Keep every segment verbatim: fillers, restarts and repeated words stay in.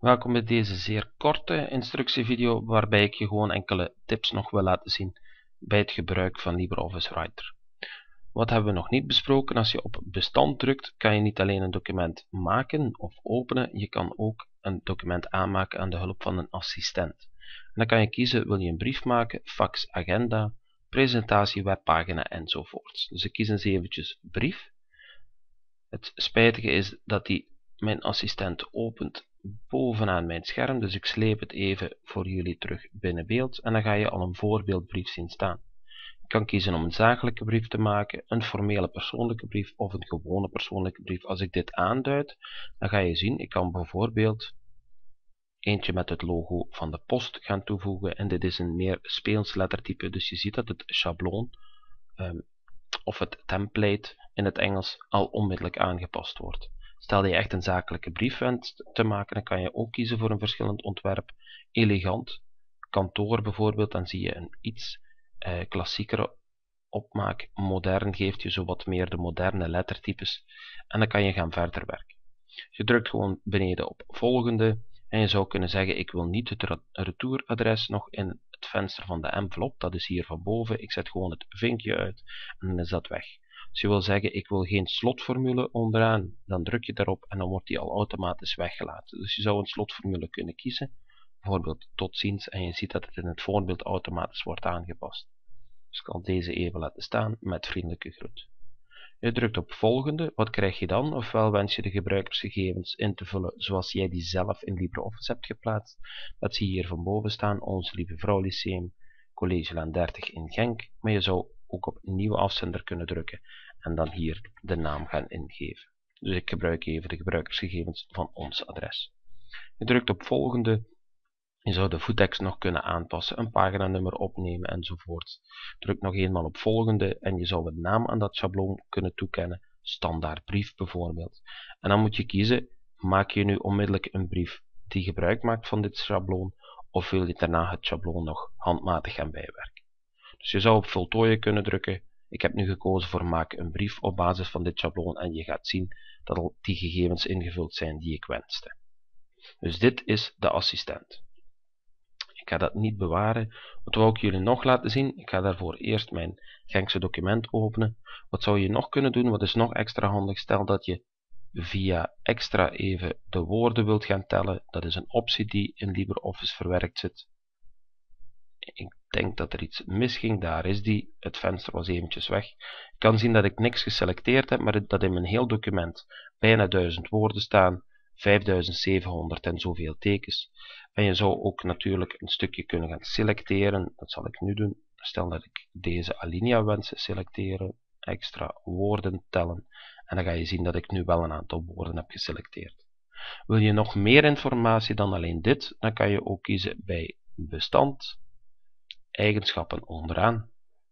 Welkom bij deze zeer korte instructievideo waarbij ik je gewoon enkele tips nog wil laten zien bij het gebruik van LibreOffice Writer. Wat hebben we nog niet besproken? Als je op bestand drukt, kan je niet alleen een document maken of openen, je kan ook een document aanmaken aan de hulp van een assistent. En dan kan je kiezen, wil je een brief maken, fax, agenda, presentatie, webpagina enzovoort. Dus ik kies eens eventjes brief. Het spijtige is dat die mijn assistent opent bovenaan mijn scherm, dus ik sleep het even voor jullie terug binnen beeld en dan ga je al een voorbeeldbrief zien staan. Je kan kiezen om een zakelijke brief te maken, een formele persoonlijke brief of een gewone persoonlijke brief. Als ik dit aanduid, dan ga je zien, ik kan bijvoorbeeld eentje met het logo van de post gaan toevoegen en dit is een meer speels lettertype, dus je ziet dat het schabloon um, of het template in het Engels al onmiddellijk aangepast wordt. Stel dat je echt een zakelijke brief wenst te maken, dan kan je ook kiezen voor een verschillend ontwerp. Elegant, kantoor bijvoorbeeld, dan zie je een iets eh, klassiekere opmaak. Modern geeft je zo wat meer de moderne lettertypes en dan kan je gaan verder werken. Je drukt gewoon beneden op volgende en je zou kunnen zeggen ik wil niet het retouradres nog in het venster van de envelop, dat is hier van boven. Ik zet gewoon het vinkje uit en dan is dat weg. Als je wil zeggen ik wil geen slotformule onderaan, dan druk je daarop en dan wordt die al automatisch weggelaten. Dus je zou een slotformule kunnen kiezen, bijvoorbeeld tot ziens, en je ziet dat het in het voorbeeld automatisch wordt aangepast. Dus ik kan deze even laten staan met vriendelijke groet. Je drukt op volgende, wat krijg je dan? Ofwel wens je de gebruikersgegevens in te vullen zoals jij die zelf in LibreOffice hebt geplaatst. Dat zie je hier van boven staan, Onze Lieve Vrouw Lyceum, Collegelaan dertig in Genk. Maar je zou ook op nieuwe afzender kunnen drukken en dan hier de naam gaan ingeven. Dus ik gebruik even de gebruikersgegevens van ons adres. Je drukt op volgende. Je zou de voettekst nog kunnen aanpassen, een paginanummer opnemen enzovoort. Druk nog eenmaal op volgende en je zou een naam aan dat schabloon kunnen toekennen, standaard brief bijvoorbeeld. En dan moet je kiezen, maak je nu onmiddellijk een brief die gebruik maakt van dit schabloon, of wil je daarna het schabloon nog handmatig gaan bijwerken. Dus je zou op voltooien kunnen drukken. Ik heb nu gekozen voor maak een brief op basis van dit schabloon en je gaat zien dat al die gegevens ingevuld zijn die ik wenste. Dus dit is de assistent. Ik ga dat niet bewaren. Wat wil ik jullie nog laten zien? Ik ga daarvoor eerst mijn Genkse document openen. Wat zou je nog kunnen doen? Wat is nog extra handig? Stel dat je via extra even de woorden wilt gaan tellen. Dat is een optie die in LibreOffice verwerkt zit. Ik denk dat er iets misging. Daar is die. Het venster was eventjes weg. Je kan zien dat ik niks geselecteerd heb, maar dat in mijn heel document bijna duizend woorden staan. vijfduizend zevenhonderd en zoveel tekens. En je zou ook natuurlijk een stukje kunnen gaan selecteren. Dat zal ik nu doen. Stel dat ik deze alinea wens te selecteren. Extra woorden tellen. En dan ga je zien dat ik nu wel een aantal woorden heb geselecteerd. Wil je nog meer informatie dan alleen dit? Dan kan je ook kiezen bij bestand. Eigenschappen onderaan.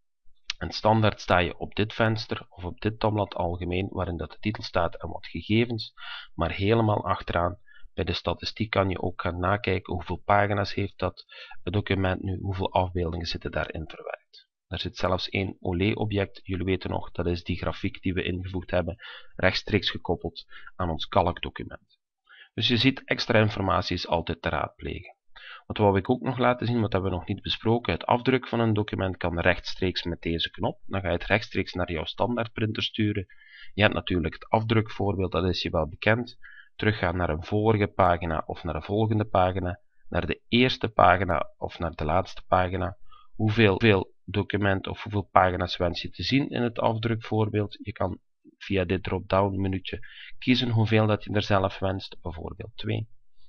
En standaard sta je op dit venster of op dit tabblad algemeen, waarin dat de titel staat en wat gegevens, maar helemaal achteraan bij de statistiek kan je ook gaan nakijken hoeveel pagina's heeft dat document nu, hoeveel afbeeldingen zitten daarin verwerkt. Er zit zelfs één Olé-object, jullie weten nog, dat is die grafiek die we ingevoegd hebben, rechtstreeks gekoppeld aan ons kalkdocument. Dus je ziet, extra informatie is altijd te raadplegen. Wat wou ik ook nog laten zien, wat hebben we nog niet besproken, het afdrukken van een document kan rechtstreeks met deze knop. Dan ga je het rechtstreeks naar jouw standaardprinter sturen. Je hebt natuurlijk het afdrukvoorbeeld, dat is je wel bekend. Teruggaan naar een vorige pagina of naar een volgende pagina, naar de eerste pagina of naar de laatste pagina. Hoeveel, hoeveel document of hoeveel pagina's wens je te zien in het afdrukvoorbeeld. Je kan via dit drop-down menuutje kiezen hoeveel dat je er zelf wenst, bijvoorbeeld twee.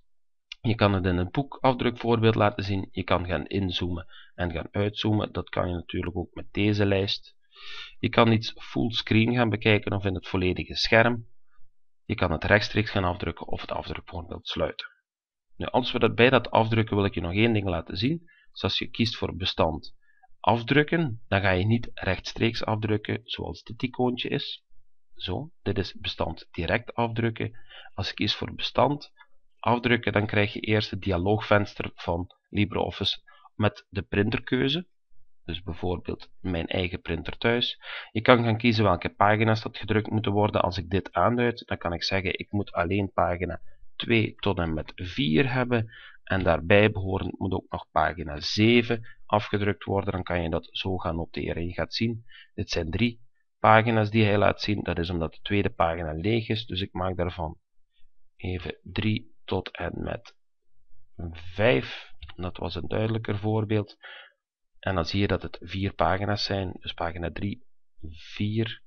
Je kan het in een boekafdrukvoorbeeld laten zien. Je kan gaan inzoomen en gaan uitzoomen. Dat kan je natuurlijk ook met deze lijst. Je kan iets fullscreen gaan bekijken of in het volledige scherm. Je kan het rechtstreeks gaan afdrukken of het afdrukvoorbeeld sluiten. Nu, als we dat bij dat afdrukken wil ik je nog één ding laten zien. Dus als je kiest voor bestand afdrukken, dan ga je niet rechtstreeks afdrukken zoals dit icoontje is. Zo, dit is bestand direct afdrukken. Als je kiest voor bestand afdrukken, dan krijg je eerst het dialoogvenster van LibreOffice met de printerkeuze. Dus bijvoorbeeld mijn eigen printer thuis. Je kan gaan kiezen welke pagina's dat gedrukt moeten worden. Als ik dit aanduid, dan kan ik zeggen ik moet alleen pagina twee tot en met vier hebben. En daarbij behorend moet ook nog pagina zeven afgedrukt worden. Dan kan je dat zo gaan noteren. Je gaat zien, dit zijn drie pagina's die hij laat zien. Dat is omdat de tweede pagina leeg is. Dus ik maak daarvan even drie tot en met vijf. Dat was een duidelijker voorbeeld. En dan zie je dat het vier pagina's zijn. Dus pagina drie, vier,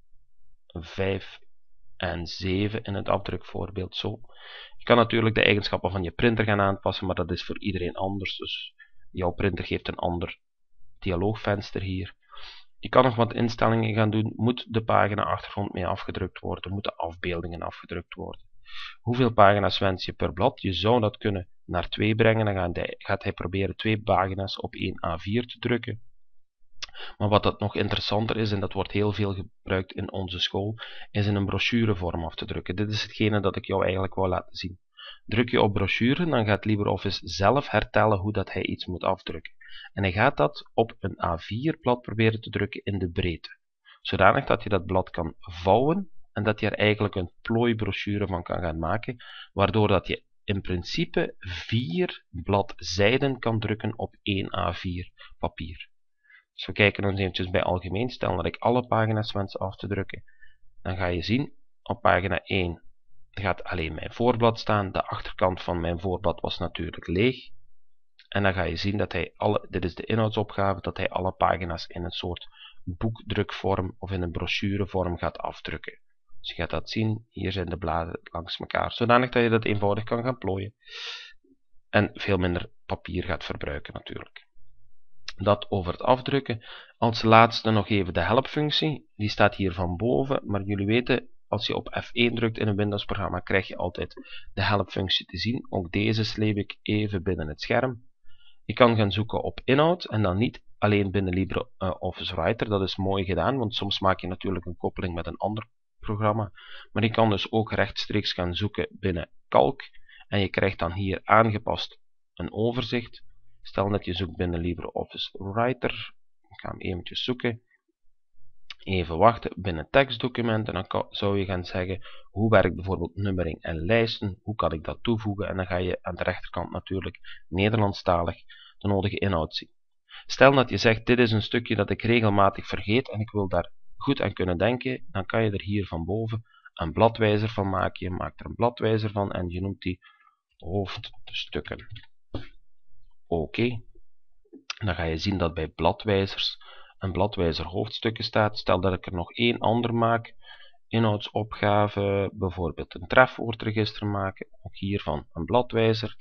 vijf en zeven in het afdrukvoorbeeld. Zo. Je kan natuurlijk de eigenschappen van je printer gaan aanpassen, maar dat is voor iedereen anders. Dus jouw printer geeft een ander dialoogvenster hier. Je kan nog wat instellingen gaan doen. Moet de pagina achtergrond mee afgedrukt worden? Moeten afbeeldingen afgedrukt worden? Hoeveel pagina's wens je per blad? Je zou dat kunnen naar twee brengen. Dan gaat hij proberen twee pagina's op één A vier te drukken. Maar wat dat nog interessanter is, en dat wordt heel veel gebruikt in onze school, is in een brochurevorm af te drukken. Dit is hetgene dat ik jou eigenlijk wou laten zien. Druk je op brochure, dan gaat LibreOffice zelf hertellen hoe dat hij iets moet afdrukken. En hij gaat dat op een A vier blad proberen te drukken in de breedte. Zodanig dat je dat blad kan vouwen en dat je er eigenlijk een plooibrochure van kan gaan maken, waardoor dat je in principe vier bladzijden kan drukken op één A vier papier. Dus we kijken nog eventjes bij algemeen. Stel dat ik alle pagina's wens af te drukken. Dan ga je zien, op pagina één gaat alleen mijn voorblad staan. De achterkant van mijn voorblad was natuurlijk leeg. En dan ga je zien dat hij alle, dit is de inhoudsopgave, dat hij alle pagina's in een soort boekdrukvorm of in een brochurevorm gaat afdrukken. Dus je gaat dat zien, hier zijn de bladen langs elkaar, zodanig dat je dat eenvoudig kan gaan plooien. En veel minder papier gaat verbruiken natuurlijk. Dat over het afdrukken. Als laatste nog even de helpfunctie. Die staat hier van boven, maar jullie weten, als je op F één drukt in een Windows programma, krijg je altijd de helpfunctie te zien. Ook deze sleep ik even binnen het scherm. Je kan gaan zoeken op inhoud en dan niet alleen binnen LibreOffice Writer. Dat is mooi gedaan, want soms maak je natuurlijk een koppeling met een ander programma. Maar je kan dus ook rechtstreeks gaan zoeken binnen Calc. En je krijgt dan hier aangepast een overzicht. Stel dat je zoekt binnen LibreOffice Writer. Ik ga hem eventjes zoeken. Even wachten binnen tekstdocumenten. Dan zou je gaan zeggen hoe werkt bijvoorbeeld nummering en lijsten. Hoe kan ik dat toevoegen? En dan ga je aan de rechterkant natuurlijk Nederlandstalig de nodige inhoud zien. Stel dat je zegt dit is een stukje dat ik regelmatig vergeet en ik wil daar goed aan kunnen denken. Dan kan je er hier van boven een bladwijzer van maken. Je maakt er een bladwijzer van en je noemt die hoofdstukken. Oké, okay. Dan ga je zien dat bij bladwijzers een bladwijzer hoofdstukken staat. Stel dat ik er nog één ander maak, inhoudsopgave, bijvoorbeeld een trefwoordregister maken. Ook hiervan een bladwijzer,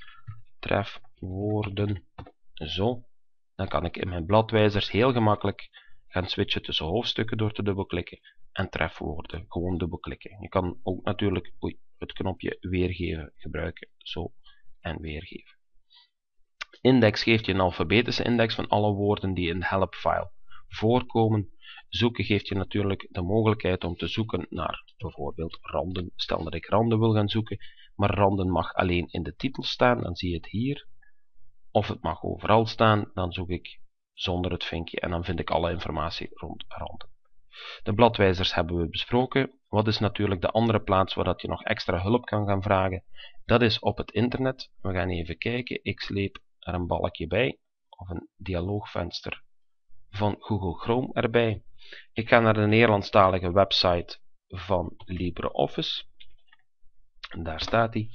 trefwoorden, zo. Dan kan ik in mijn bladwijzers heel gemakkelijk gaan switchen tussen hoofdstukken door te dubbelklikken en trefwoorden, gewoon dubbelklikken. Je kan ook natuurlijk oei, het knopje weergeven gebruiken, zo en weergeven. Index geeft je een alfabetische index van alle woorden die in de help-file voorkomen. Zoeken geeft je natuurlijk de mogelijkheid om te zoeken naar bijvoorbeeld randen. Stel dat ik randen wil gaan zoeken, maar randen mag alleen in de titel staan, dan zie je het hier. Of het mag overal staan, dan zoek ik zonder het vinkje en dan vind ik alle informatie rond randen. De bladwijzers hebben we besproken. Wat is natuurlijk de andere plaats waar dat je nog extra hulp kan gaan vragen? Dat is op het internet. We gaan even kijken. Ik sleep er een balkje bij, of een dialoogvenster van Google Chrome erbij. Ik ga naar de Nederlandstalige website van LibreOffice. En daar staat hij.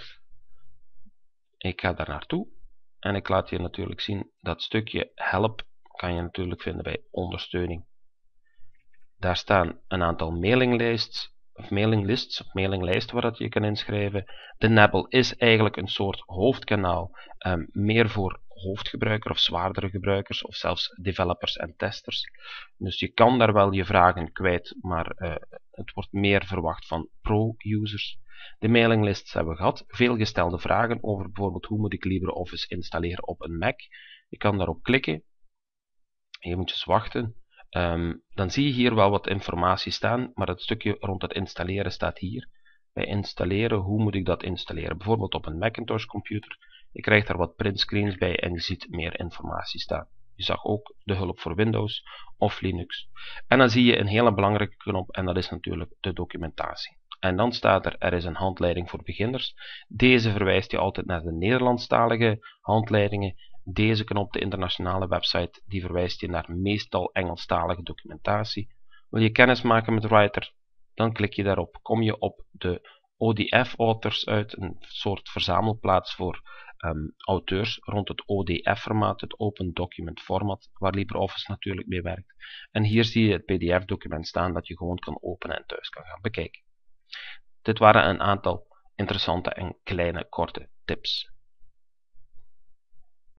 Ik ga daar naartoe en ik laat je natuurlijk zien dat stukje help kan je natuurlijk vinden bij ondersteuning. Daar staan een aantal mailinglijsts of mailinglists of mailinglijsten waar dat je kan inschrijven. De Nabble is eigenlijk een soort hoofdkanaal, um, meer voor hoofdgebruiker of zwaardere gebruikers of zelfs developers en testers. Dus je kan daar wel je vragen kwijt, maar uh, het wordt meer verwacht van pro-users. De mailinglists hebben we gehad. Veel gestelde vragen over bijvoorbeeld hoe moet ik LibreOffice installeren op een Mac. Je kan daarop klikken. Je moet eens wachten. Um, dan zie je hier wel wat informatie staan, maar het stukje rond het installeren staat hier. Bij installeren, hoe moet ik dat installeren? Bijvoorbeeld op een Macintosh computer. Je krijgt daar wat printscreens bij en je ziet meer informatie staan. Je zag ook de hulp voor Windows of Linux. En dan zie je een hele belangrijke knop en dat is natuurlijk de documentatie. En dan staat er, er is een handleiding voor beginners. Deze verwijst je altijd naar de Nederlandstalige handleidingen. Deze knop, de internationale website, die verwijst je naar meestal Engelstalige documentatie. Wil je kennis maken met Writer? Dan klik je daarop. Kom je op de O D F-authors uit, een soort verzamelplaats voor um, auteurs rond het O D F-formaat, het Open Document Format, waar LibreOffice natuurlijk mee werkt. En hier zie je het P D F-document staan dat je gewoon kan openen en thuis kan gaan bekijken. Dit waren een aantal interessante en kleine korte tips.